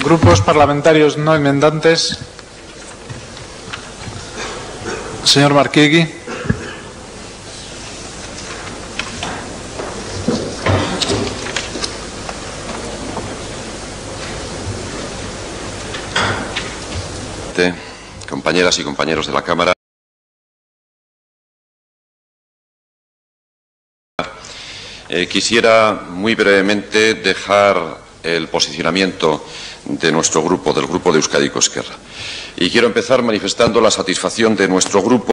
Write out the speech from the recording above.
Grupos parlamentarios no enmendantes. Señor Marquegui. Compañeras y compañeros de la Cámara, quisiera muy brevemente dejar el posicionamiento de nuestro grupo, del Grupo de Euskadiko Ezkerra. Y quiero empezar manifestando la satisfacción de nuestro grupo